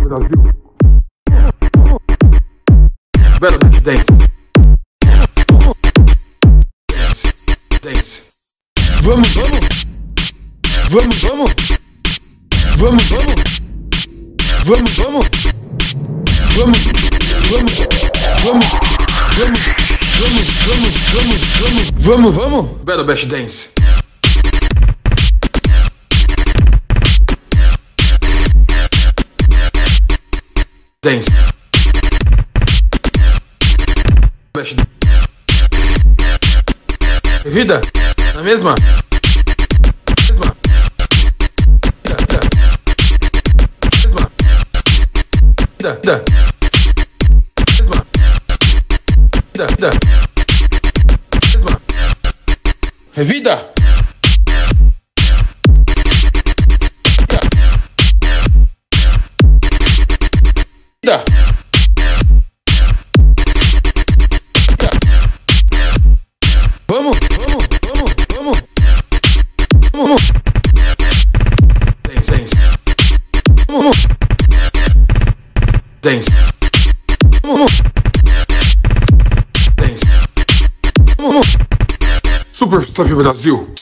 Brasil. Belo Beat Dance. Dance. Vamos, vamos. Vamos, vamos. Vamos, vamos. Vamos, vamos. Vamos, vamos. Vamos, vamos. Vamos, vamos. Belo Beat Dance. Dance. Vida? Na mesma? Mesma? Vida? Mesma? Vida? Mesma? Vida? Mesma? Vida? Vida? Vamos, vamos, vamos, vamos. Vamos. Dance, dance. Vamos. Dance. Vamos. Dance. Vamos. Super Step Brasil.